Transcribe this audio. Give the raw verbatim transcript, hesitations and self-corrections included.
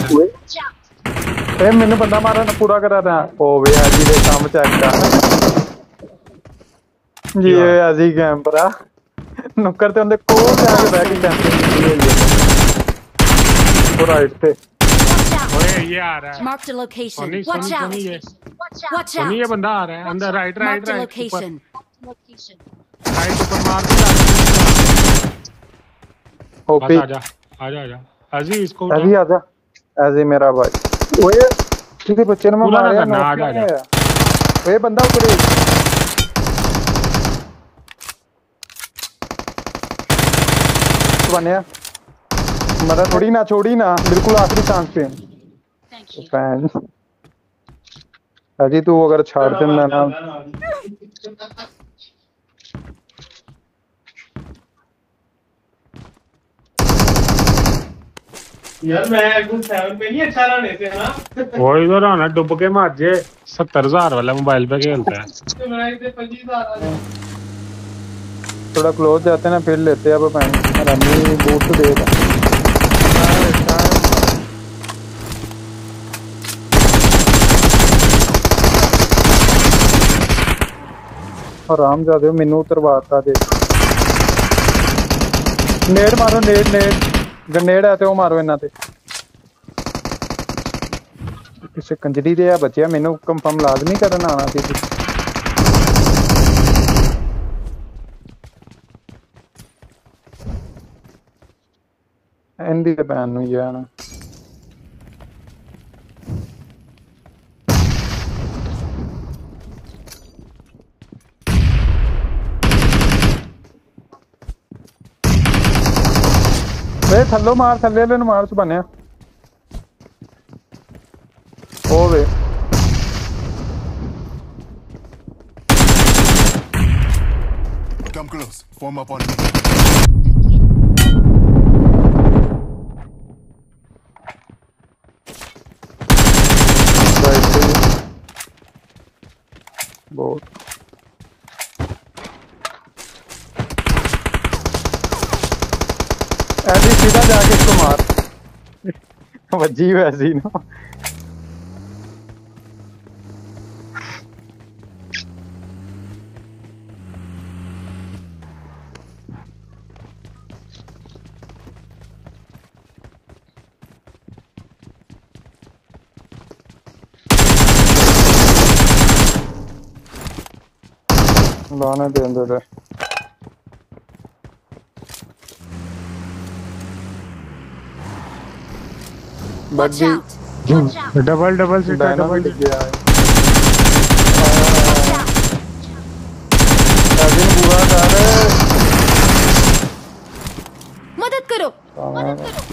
ए मैंने बंदा मारा ना पूरा करा रहा ओ वे अजी दे काम चेक कर जी ये अजी कैंपरा नुक्कर ते उनदे कोल जाके बैठ के कैंपिंग की है वो राइट पे ओए ये आ रहा है mark the location watch out watch out ये बंदा आ रहा है अंदर right right right location right ऊपर मार दे ओपी आजा आजा आजा अजी इसको अजी आजा अजी मेरा भाई ओए किसी बच्चे ने मारा ना आजा आजा ओए बंदा ऊपर बनिया मरा थोड़ी ना छोड़ी ना बिल्कुल आखिरी चांस पे फैन अजी तू अगर छाड़ दे ना ना यार मैं गुड सेवन पे नहीं अच्छा रहने से ना वो इधर आना डूब के मार जे सत्तर हजार वाला मोबाइल पे खेलता है पच्चीस हजार थोड़ा क्लोज जाते ना फिर लेते अब पैन रमी बूट तो देगा आराम जाते हो मैनू उतरवाता दे नेड़ मारो नेड़ नेड़ गनेड़ है तो मारो इन्हां ते किसे कंजरी दे बचिया मैनू कंफर्म लाजमी करना आना सी एंडी दे बैन नु जाना वे थल्लो मार थल्ले ले मार सुबन्या ओ वे Come close, form up on me. Right, boat. ऐसी सीधा जाके इसको मार वजी वैसी ना लाने दे अंदर Watch out! डबल डबल से डबल दिख गया है अभी पूरा कर मदद करो मदद करो